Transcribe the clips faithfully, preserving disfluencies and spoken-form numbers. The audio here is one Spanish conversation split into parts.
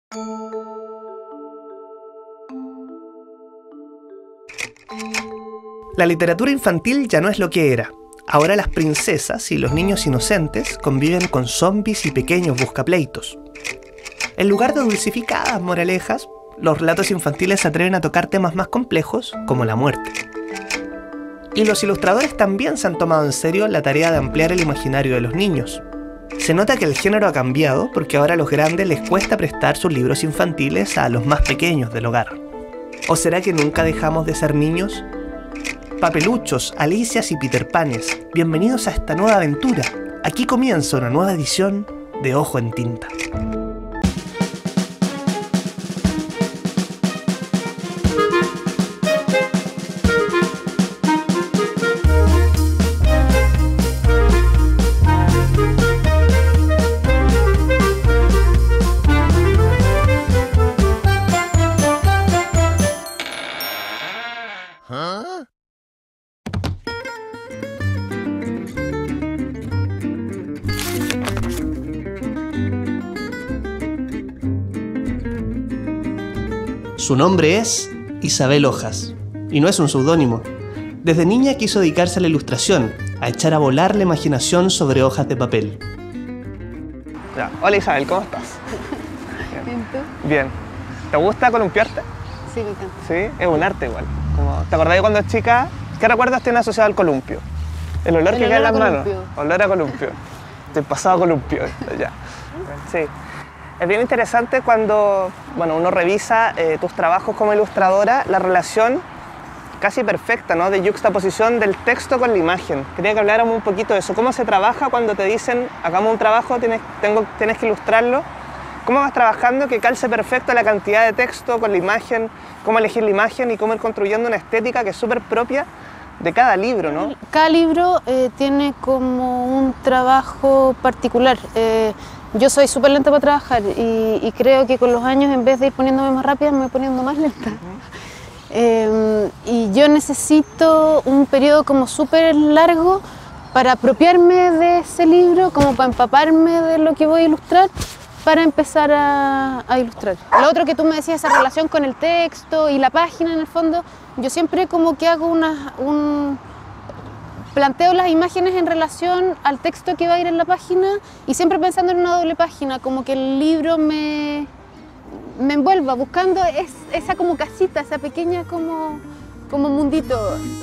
La literatura infantil ya no es lo que era. Ahora las princesas y los niños inocentes conviven con zombis y pequeños buscapleitos. En lugar de dulcificadas moralejas, los relatos infantiles se atreven a tocar temas más complejos, como la muerte. Y los ilustradores también se han tomado en serio la tarea de ampliar el imaginario de los niños. Se nota que el género ha cambiado porque ahora a los grandes les cuesta prestar sus libros infantiles a los más pequeños del hogar. ¿O será que nunca dejamos de ser niños? Papeluchos, Alicias y Peter Panes, bienvenidos a esta nueva aventura. Aquí comienza una nueva edición de Ojo en Tinta. Su nombre es Isabel Hojas, y no es un seudónimo. Desde niña quiso dedicarse a la ilustración, a echar a volar la imaginación sobre hojas de papel. Ya. Hola Isabel, ¿cómo estás? Bien. ¿Y tú? Bien. ¿Te gusta columpiarte? Sí, me encanta. Sí, es un arte igual. Como, ¿te acordás de cuando eras chica? ¿Qué recuerdos tienes asociado al columpio? El olor El que olor queda en las a manos. columpio. Olor a columpio. Estoy pasado a columpio. Ya. Sí. Es bien interesante cuando bueno, uno revisa eh, tus trabajos como ilustradora, la relación casi perfecta, ¿no?, de yuxtaposición del texto con la imagen. Quería que habláramos un poquito de eso. ¿Cómo se trabaja cuando te dicen, hagamos un trabajo, tienes, tengo, tienes que ilustrarlo? ¿Cómo vas trabajando que calce perfecto la cantidad de texto con la imagen? ¿Cómo elegir la imagen y cómo ir construyendo una estética que es súper propia de cada libro, ¿no? Cada libro eh, tiene como un trabajo particular. Eh, yo soy súper lenta para trabajar y, y creo que con los años, en vez de ir poniéndome más rápida, me voy poniendo más lenta. Uh-huh. eh, y yo necesito un periodo como súper largo para apropiarme de ese libro, como para empaparme de lo que voy a ilustrar, para empezar a, a ilustrar. Lo otro que tú me decías, esa relación con el texto y la página en el fondo, yo siempre como que hago una, un... planteo las imágenes en relación al texto que va a ir en la página y siempre pensando en una doble página, como que el libro me, me envuelva, buscando es, esa como casita, esa pequeña como, como mundito.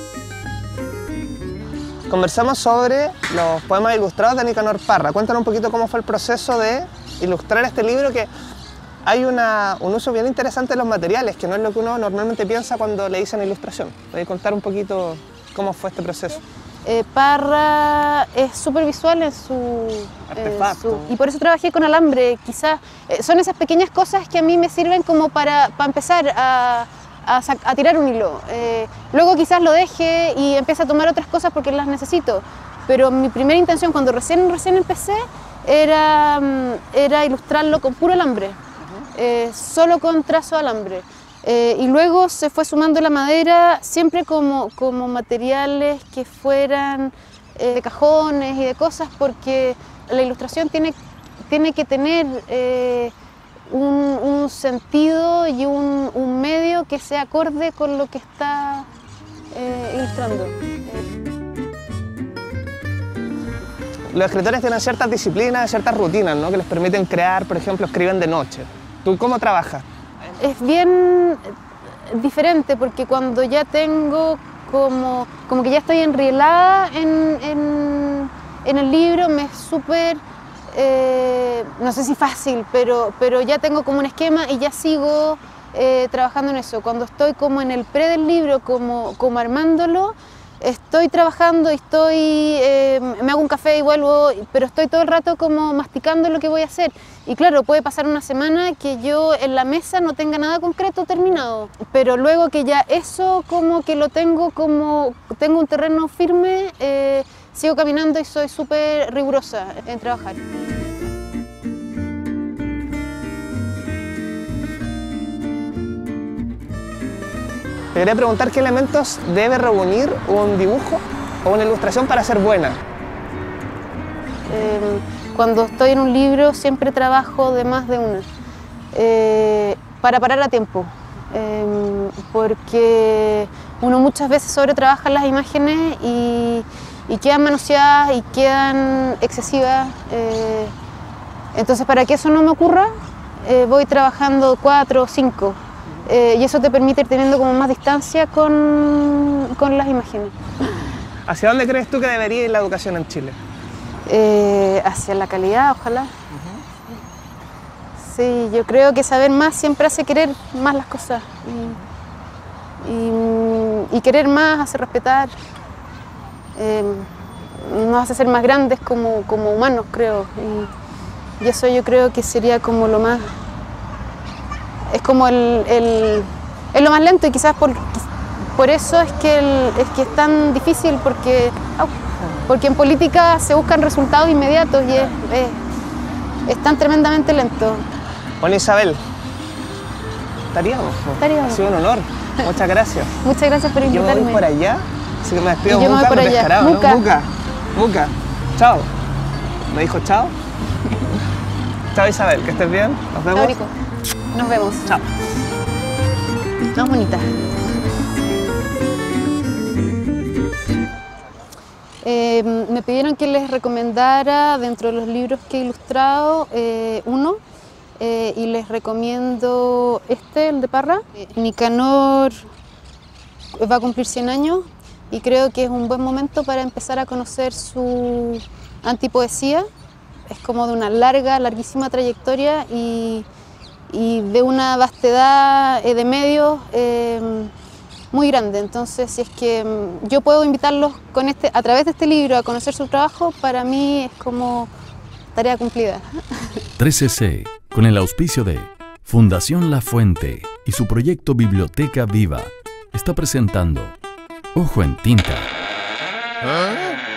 Conversamos sobre los poemas ilustrados de Nicanor Parra. Cuéntanos un poquito cómo fue el proceso de ilustrar este libro, que hay una, un uso bien interesante de los materiales, que no es lo que uno normalmente piensa cuando le dicen ilustración. ¿Puedes contar un poquito cómo fue este proceso? Eh, Parra es súper visual en su, eh, su... Y por eso trabajé con alambre, quizás. Eh, son esas pequeñas cosas que a mí me sirven como para, para empezar a, a, a tirar un hilo. Eh, luego quizás lo deje y empiece a tomar otras cosas porque las necesito. Pero mi primera intención cuando recién, recién empecé era, era ilustrarlo con puro alambre, uh-huh. eh, solo con trazo de alambre. Eh, y luego se fue sumando la madera, siempre como, como materiales que fueran eh, de cajones y de cosas, porque la ilustración tiene, tiene que tener eh, un, un sentido y un, un medio que sea acorde con lo que está eh, ilustrando. Los escritores tienen ciertas disciplinas, ciertas rutinas, ¿no?, que les permiten crear, por ejemplo, escriben de noche. ¿Tú cómo trabajas? Es bien diferente porque cuando ya tengo como, como que ya estoy enrielada en, en, en el libro, me es súper, eh, no sé si fácil, pero, pero ya tengo como un esquema y ya sigo eh, trabajando en eso. Cuando estoy como en el pre del libro, como, como armándolo, estoy trabajando y estoy, eh, me hago un café y vuelvo, pero estoy todo el rato como masticando lo que voy a hacer. Y claro, puede pasar una semana que yo en la mesa no tenga nada concreto terminado, pero luego que ya eso como que lo tengo como, tengo un terreno firme, eh, sigo caminando y soy súper rigurosa en trabajar. Te quería preguntar qué elementos debe reunir un dibujo o una ilustración para ser buena. Eh, cuando estoy en un libro siempre trabajo de más de una. Eh, para parar a tiempo, eh, porque uno muchas veces sobretrabaja las imágenes y, y quedan manoseadas y quedan excesivas. Eh, entonces, para que eso no me ocurra, eh, voy trabajando cuatro o cinco. Eh, y eso te permite ir teniendo como más distancia con, con las imágenes. ¿Hacia dónde crees tú que debería ir la educación en Chile? Eh, hacia la calidad, ojalá. Uh-huh. Sí, yo creo que saber más siempre hace querer más las cosas. Y, y, y querer más hace respetar. Eh, nos hace ser más grandes como, como humanos, creo. Y, y eso yo creo que sería como lo más... Es como el, el, es lo más lento y quizás por, por eso es que, el, es que es tan difícil porque, oh, porque en política se buscan resultados inmediatos y es, es, es tan tremendamente lento. Bueno, Isabel, estaríamos. Estaríamos. Ha sido un honor. Muchas gracias. Muchas gracias por invitarme. Yo me voy por allá, así que me despido. Y yo me voy por allá. Descarado, Muca. ¿no? Muca. Muca. Chao. ¿Me dijo chao? Chao, Isabel, que estés bien. Nos vemos. Chao, Nico. Nos vemos. Chao. Más bonita. Eh, me pidieron que les recomendara dentro de los libros que he ilustrado eh, uno eh, y les recomiendo este, el de Parra. Eh, Nicanor va a cumplir cien años y creo que es un buen momento para empezar a conocer su antipoesía. Es como de una larga, larguísima trayectoria y y de una vastedad de medios eh, muy grande. Entonces, si es que yo puedo invitarlos con este, a través de este libro a conocer su trabajo, para mí es como tarea cumplida. trece C, con el auspicio de Fundación La Fuente y su proyecto Biblioteca Viva, está presentando Ojo en Tinta. ¿Ah?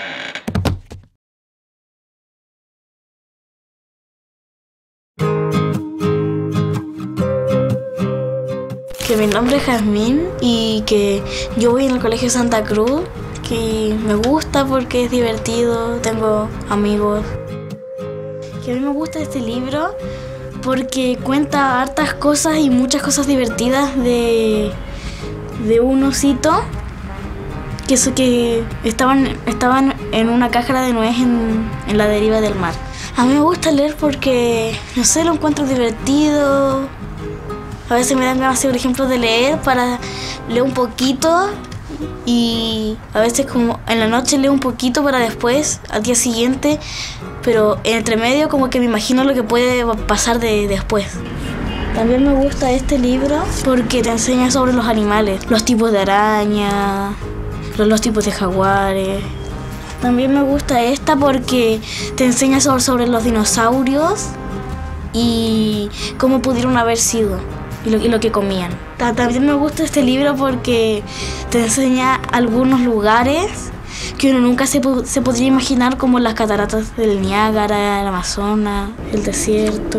Que mi nombre es Jazmín y que yo voy en el Colegio Santa Cruz, que me gusta porque es divertido, tengo amigos. Que a mí me gusta este libro porque cuenta hartas cosas y muchas cosas divertidas de, de un osito que, eso, que estaban, estaban en una cáscara de nuez en, en la deriva del mar. A mí me gusta leer porque, no sé, lo encuentro divertido. A veces me dan ganas, por ejemplo, de leer para leer un poquito y a veces como en la noche leo un poquito para después, al día siguiente, pero entre medio como que me imagino lo que puede pasar de, después. También me gusta este libro porque te enseña sobre los animales, los tipos de araña, los, los tipos de jaguares. También me gusta esta porque te enseña sobre, sobre los dinosaurios y cómo pudieron haber sido. Y lo, y lo que comían. También me gusta este libro porque te enseña algunos lugares que uno nunca se, se podría imaginar, como las cataratas del Niágara, el Amazonas, el desierto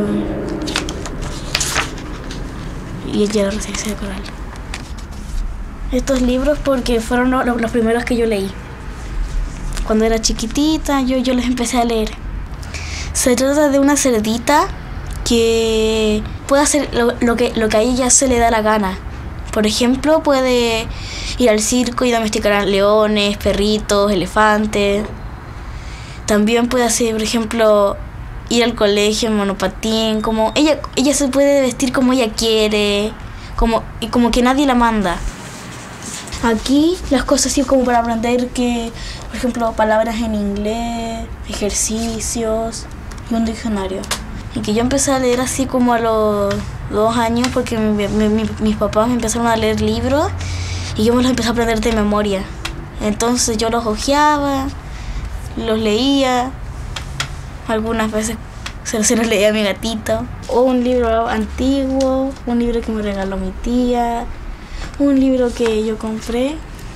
y el hielo residencia de coral. Estos libros porque fueron los, los primeros que yo leí. Cuando era chiquitita yo, yo los empecé a leer. Se trata de una cerdita que puede hacer lo, lo, que, lo que a ella se le da la gana. Por ejemplo, puede ir al circo y domesticar a leones, perritos, elefantes. También puede hacer, por ejemplo, ir al colegio en monopatín. Como ella, ella se puede vestir como ella quiere, como, y como que nadie la manda. Aquí las cosas así como para aprender que, por ejemplo, palabras en inglés, ejercicios y un diccionario. Y que yo empecé a leer así como a los dos años porque mi, mi, mi, mis papás me empezaron a leer libros y yo me los empecé a aprender de memoria. Entonces yo los hojeaba, los leía, algunas veces se, se los leía a mi gatito. O un libro antiguo, un libro que me regaló mi tía, un libro que yo compré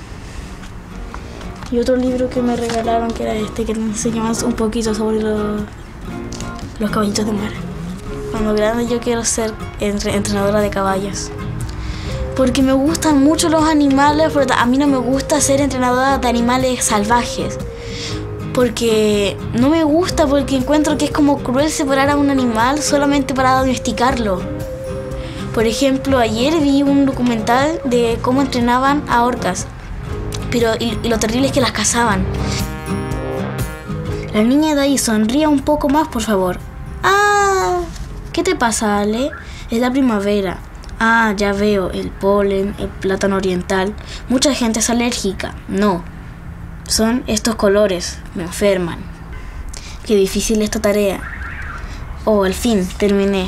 y otro libro que me regalaron que era este, que me enseñaba un poquito sobre los... los caballitos de mar. Cuando grande yo quiero ser entre, entrenadora de caballos. Porque me gustan mucho los animales, pero a mí no me gusta ser entrenadora de animales salvajes. Porque no me gusta, porque encuentro que es como cruel separar a un animal solamente para domesticarlo. Por ejemplo, ayer vi un documental de cómo entrenaban a orcas, pero y, y lo terrible es que las cazaban. La niña de ahí, sonría un poco más, por favor. Ah, ¿qué te pasa, Ale? Es la primavera. Ah, ya veo, el polen, el plátano oriental. Mucha gente es alérgica. No, son estos colores, me enferman. Qué difícil esta tarea. Oh, al fin, terminé.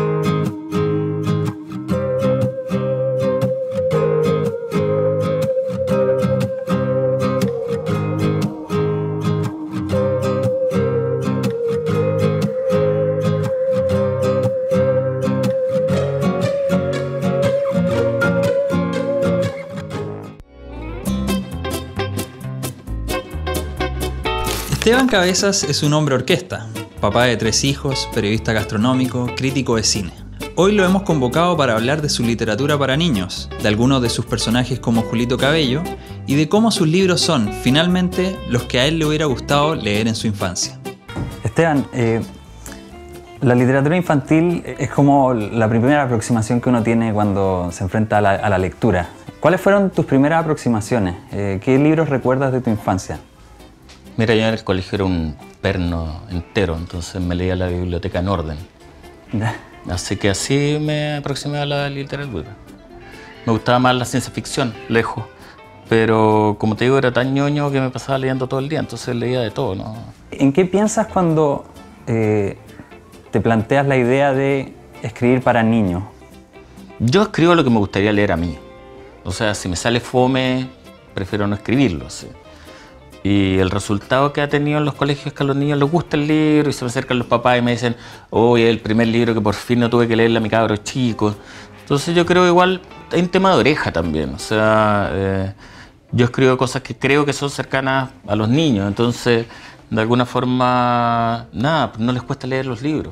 Esteban Cabezas es un hombre orquesta, papá de tres hijos, periodista gastronómico, crítico de cine. Hoy lo hemos convocado para hablar de su literatura para niños, de algunos de sus personajes como Julito Cabello y de cómo sus libros son, finalmente, los que a él le hubiera gustado leer en su infancia. Esteban, eh, la literatura infantil es como la primera aproximación que uno tiene cuando se enfrenta a la, a la lectura. ¿Cuáles fueron tus primeras aproximaciones? Eh, ¿Qué libros recuerdas de tu infancia? Mira, yo en el colegio era un perno entero, entonces me leía la biblioteca en orden. Así que así me aproximé a la literatura. Me gustaba más la ciencia ficción, lejos. Pero como te digo, era tan ñoño que me pasaba leyendo todo el día, entonces leía de todo, ¿no? ¿En qué piensas cuando eh, te planteas la idea de escribir para niños? Yo escribo lo que me gustaría leer a mí. O sea, si me sale fome, prefiero no escribirlo, ¿sí? Y el resultado que ha tenido en los colegios es que a los niños les gusta el libro y se me acercan los papás y me dicen, oye, el primer libro que por fin no tuve que leerle a mi cabro chico. Entonces yo creo igual, hay un tema de oreja también. O sea, eh, yo escribo cosas que creo que son cercanas a los niños. Entonces, de alguna forma, nada, no les cuesta leer los libros.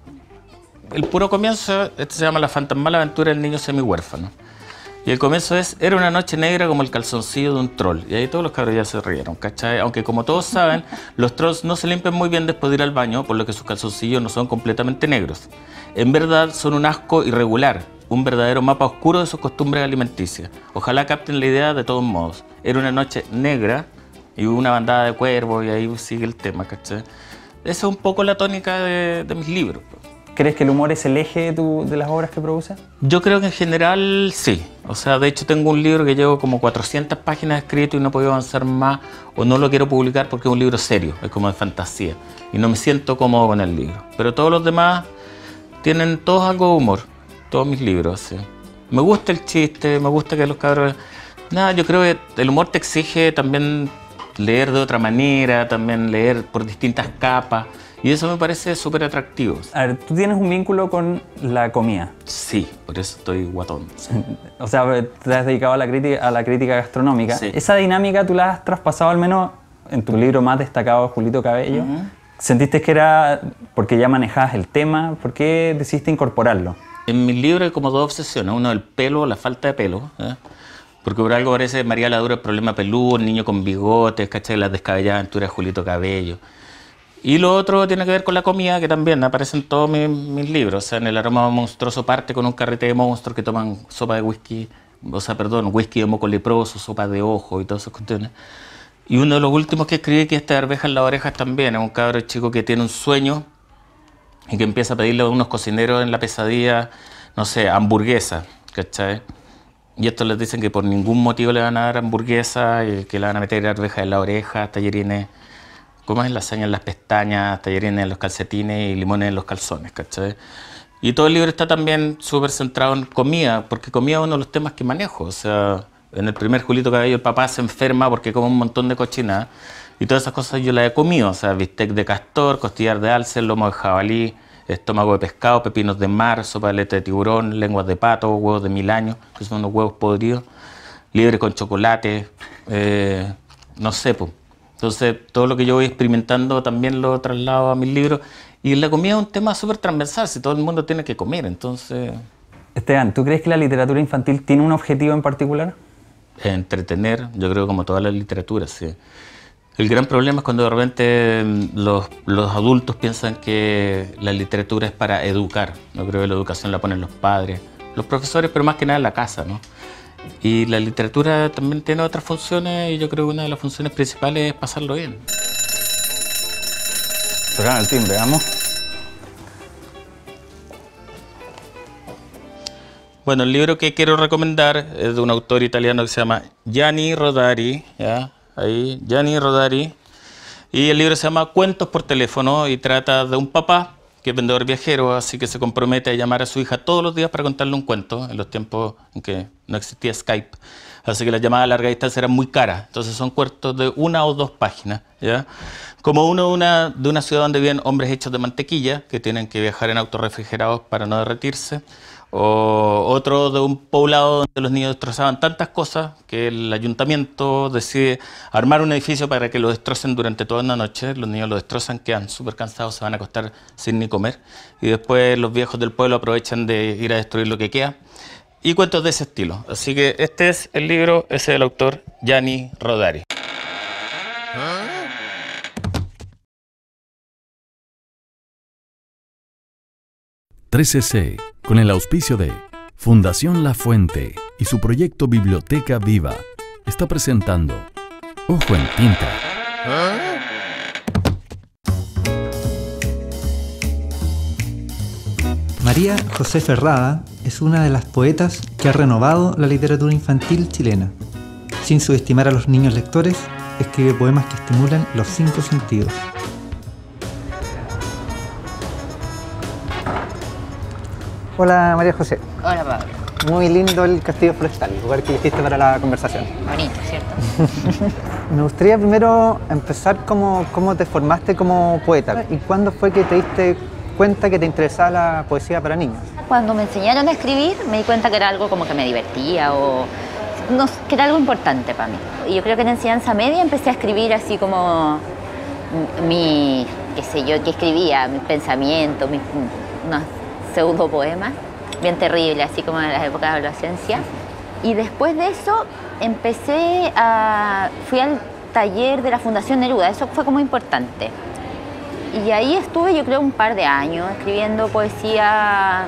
El puro comienzo, este se llama La fantasmal aventura del niño semi-huérfano. Y el comienzo es, era una noche negra como el calzoncillo de un troll. Y ahí todos los cabros ya se rieron, ¿cachai? Aunque como todos saben, los trolls no se limpian muy bien después de ir al baño, por lo que sus calzoncillos no son completamente negros. En verdad son un asco irregular, un verdadero mapa oscuro de sus costumbres alimenticias. Ojalá capten la idea de todos modos. Era una noche negra y hubo una bandada de cuervos y ahí sigue el tema, ¿cachai? Esa es un poco la tónica de, de mis libros. ¿Crees que el humor es el eje de, tu, de las obras que produces? Yo creo que en general sí. O sea, de hecho tengo un libro que llevo como cuatrocientas páginas escrito y no he podido avanzar más o no lo quiero publicar porque es un libro serio, es como de fantasía y no me siento cómodo con el libro. Pero todos los demás tienen todos algo de humor, todos mis libros. ¿Sí? Me gusta el chiste, me gusta que los cabros... Nada, yo creo que el humor te exige también leer de otra manera, también leer por distintas capas. Y eso me parece súper atractivo. A ver, tú tienes un vínculo con la comida. Sí, por eso estoy guatón. Sí. O sea, te has dedicado a la crítica, a la crítica gastronómica. Sí. Esa dinámica tú la has traspasado al menos en tu libro más destacado, Julito Cabello. Uh-huh. ¿Sentiste que era porque ya manejabas el tema? ¿Por qué decidiste incorporarlo? En mis libros hay como dos obsesiones. Uno, el pelo, la falta de pelo. ¿eh? Porque por algo parece María la Dura, el problema peludo, el niño con bigotes, ¿cachai? Las descabelladas aventuras de Julito Cabello. Y lo otro tiene que ver con la comida, que también aparece en todos mis, mis libros. O sea, en El aroma monstruoso parte con un carrete de monstruos que toman sopa de whisky, o sea, perdón, whisky de moco leproso, sopa de ojo y todas esas cuestiones. Y uno de los últimos que escribí, que esta de arveja en las orejas también, es un cabro chico que tiene un sueño y que empieza a pedirle a unos cocineros en la pesadilla, no sé, hamburguesa, ¿cachai? Y estos les dicen que por ningún motivo le van a dar hamburguesa y que le van a meter arvejas en la oreja, tallarines... ¿Cómo es? Lasaña en las pestañas, tallarines en los calcetines y limones en los calzones, ¿cachai? Y todo el libro está también súper centrado en comida, porque comida es uno de los temas que manejo. O sea, en el primer Julito Cabello el papá se enferma porque come un montón de cochinadas y todas esas cosas yo las he comido. O sea, bistec de castor, costillar de alce, lomo de jabalí, estómago de pescado, pepinos de mar, sopa de aleta de tiburón, lenguas de pato, huevos de mil años, que son unos huevos podridos, liebre con chocolate, eh, no sé, pues. Entonces, todo lo que yo voy experimentando también lo traslado a mis libros. Y la comida es un tema súper transversal, si todo el mundo tiene que comer, entonces... Esteban, ¿tú crees que la literatura infantil tiene un objetivo en particular? Entretener, yo creo como toda la literatura, sí. El gran problema es cuando de repente los, los adultos piensan que la literatura es para educar. Yo creo que la educación la ponen los padres los profesores, pero más que nada en la casa, ¿no? Y la literatura también tiene otras funciones y yo creo que una de las funciones principales es pasarlo bien. Tocan el timbre, vamos. Bueno, el libro que quiero recomendar es de un autor italiano que se llama Gianni Rodari, ¿ya? Ahí, Gianni Rodari. Y el libro se llama Cuentos por teléfono y trata de un papá que es vendedor viajero, así que se compromete a llamar a su hija todos los días para contarle un cuento, en los tiempos en que no existía Skype. Así que las llamadas a larga distancia eran muy caras. Entonces son cuentos de una o dos páginas, ¿ya? Como uno una, de una ciudad donde viven hombres hechos de mantequilla, que tienen que viajar en autos refrigerados para no derretirse. O otro de un poblado donde los niños destrozaban tantas cosas que el ayuntamiento decide armar un edificio para que lo destrocen durante toda una noche. Los niños lo destrozan, quedan súper cansados, se van a acostar sin ni comer. Y después los viejos del pueblo aprovechan de ir a destruir lo que queda. Y cuentos de ese estilo. Así que este es el libro, ese es el autor Gianni Rodari. trece ce, con el auspicio de Fundación La Fuente y su proyecto Biblioteca Viva, está presentando Ojo en Tinta. María José Ferrada es una de las poetas que ha renovado la literatura infantil chilena. Sin subestimar a los niños lectores, escribe poemas que estimulan los cinco sentidos. Hola María José. Hola Pablo. Muy lindo el Castillo Forestal, el lugar que elegiste para la conversación. Bonito, ¿cierto? Me gustaría primero empezar como cómo te formaste como poeta y cuándo fue que te diste cuenta que te interesaba la poesía para niños. Cuando me enseñaron a escribir me di cuenta que era algo como que me divertía o no, que era algo importante para mí. Y yo creo que en enseñanza media empecé a escribir así como mi, qué sé yo, que escribía, mis pensamientos, mis unos pseudo poemas, bien terribles, así como en las épocas de adolescencia. Y después de eso empecé a... fui al taller de la Fundación Neruda, eso fue como importante. Y ahí estuve yo creo un par de años escribiendo poesía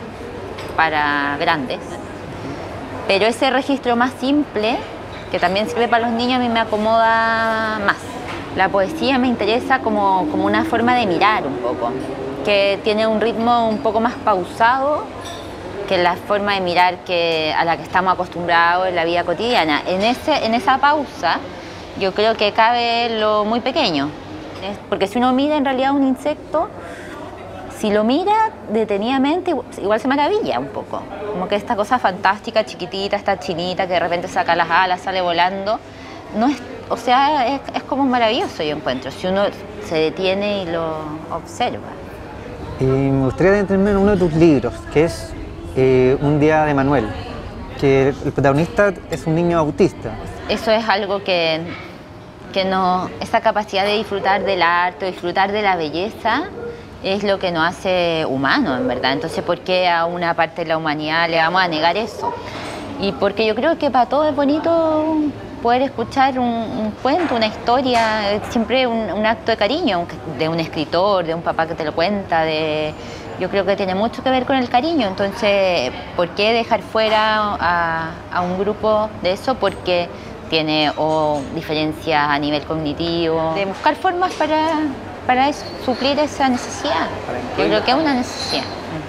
para grandes. Pero ese registro más simple, que también sirve para los niños, a mí me acomoda más. La poesía me interesa como, como una forma de mirar un poco, que tiene un ritmo un poco más pausado que la forma de mirar que, a la que estamos acostumbrados en la vida cotidiana. En, ese, en esa pausa yo creo que cabe lo muy pequeño, porque si uno mira en realidad un insecto, si lo mira detenidamente igual se maravilla un poco, como que esta cosa fantástica, chiquitita, esta chinita que de repente saca las alas, sale volando, no es, o sea, es, es como maravilloso yo encuentro, si uno se detiene y lo observa. Y me gustaría detenerme en uno de tus libros, que es eh, Un día de Manuel, que el protagonista es un niño autista. Eso es algo que, que no, esa capacidad de disfrutar del arte, disfrutar de la belleza, es lo que nos hace humanos, en verdad. Entonces, ¿por qué a una parte de la humanidad le vamos a negar eso? Y porque yo creo que para todos es bonito poder escuchar un, un cuento, una historia, siempre un, un acto de cariño de un escritor, de un papá que te lo cuenta, de, yo creo que tiene mucho que ver con el cariño. Entonces, ¿por qué dejar fuera a, a un grupo de eso? Porque tiene o diferencias a nivel cognitivo, de buscar formas para, para eso, suplir esa necesidad. Yo creo que es una necesidad.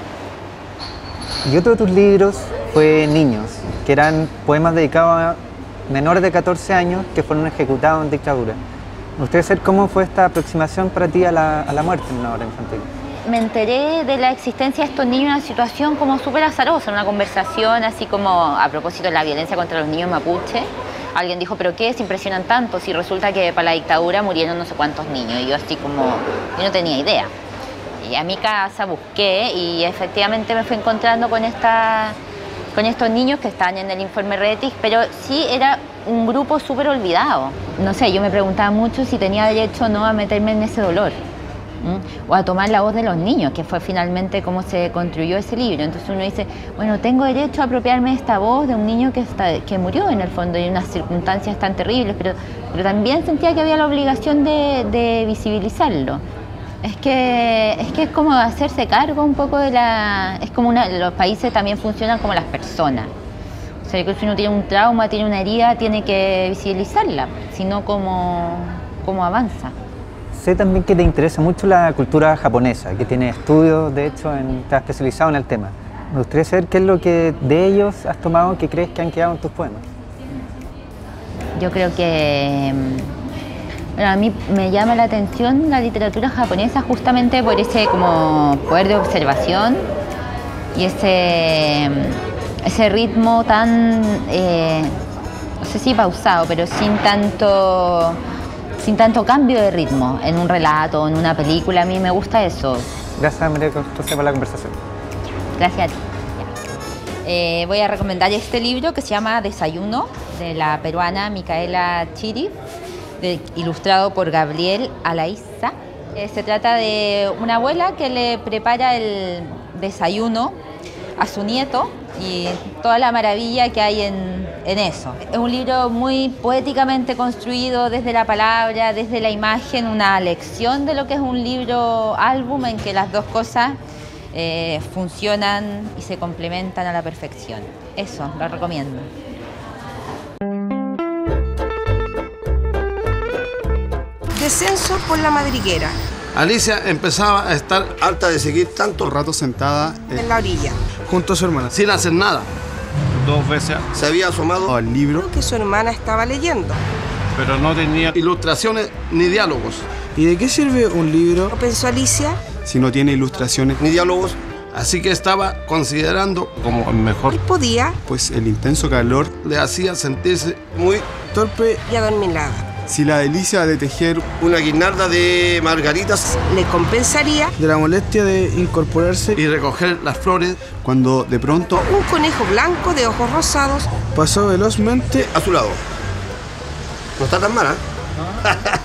Y otro de tus libros fue Niños, que eran poemas dedicados a menores de catorce años que fueron ejecutados en dictadura. Me gustaría saber cómo fue esta aproximación para ti a la, a la muerte en una obra infantil. Me enteré de la existencia de estos niños en una situación como súper azarosa, en una conversación así como a propósito de la violencia contra los niños mapuche. Alguien dijo, ¿pero qué se impresionan tanto? Si resulta que para la dictadura murieron no sé cuántos niños. Y yo así como, yo no tenía idea. Y a mi casa busqué y efectivamente me fui encontrando con esta... con estos niños que están en el informe Retis, pero sí era un grupo súper olvidado. No sé, yo me preguntaba mucho si tenía derecho o no a meterme en ese dolor, ¿m? o a tomar la voz de los niños, que fue finalmente cómo se construyó ese libro. Entonces uno dice, bueno, tengo derecho a apropiarme de esta voz de un niño que, está, que murió en el fondo y en unas circunstancias tan terribles, pero, pero también sentía que había la obligación de, de visibilizarlo. Es que, es que es como hacerse cargo un poco de la... Es como una, los países también funcionan como las personas. O sea, que si uno tiene un trauma, tiene una herida, tiene que visibilizarla, sino como, como avanza. Sé también que te interesa mucho la cultura japonesa, que tiene estudios, de hecho, en, te has especializado en el tema. Me gustaría saber qué es lo que de ellos has tomado que crees que han quedado en tus poemas. Yo creo que... Bueno, a mí me llama la atención la literatura japonesa justamente por ese como poder de observación y ese, ese ritmo tan, eh, no sé si pausado, pero sin tanto, sin tanto cambio de ritmo en un relato, en una película. A mí me gusta eso. Gracias, María José, por la conversación. Gracias a ti. Eh, voy a recomendar este libro que se llama Desayuno, de la peruana Micaela Chiri, de, ilustrado por Gabriel Alaiza. Eh, se trata de una abuela que le prepara el desayuno a su nieto y toda la maravilla que hay en, en eso. Es un libro muy poéticamente construido desde la palabra, desde la imagen, una lección de lo que es un libro álbum en que las dos cosas eh, funcionan y se complementan a la perfección. Eso, lo recomiendo. Descenso por la madriguera. Alicia empezaba a estar harta de seguir tanto rato sentada en la orilla, junto a su hermana, sin hacer nada. Dos veces se había asomado al libro que su hermana estaba leyendo, pero no tenía ilustraciones ni diálogos. ¿Y de qué sirve un libro? ¿No pensó Alicia? Si no tiene ilustraciones ni diálogos. Así que estaba considerando como mejor. Y podía, pues el intenso calor le hacía sentirse muy torpe y adormilada. Si la delicia de tejer una guirnalda de margaritas le compensaría de la molestia de incorporarse y recoger las flores, cuando de pronto un conejo blanco de ojos rosados pasó velozmente a su lado. No está tan mala, ¿eh?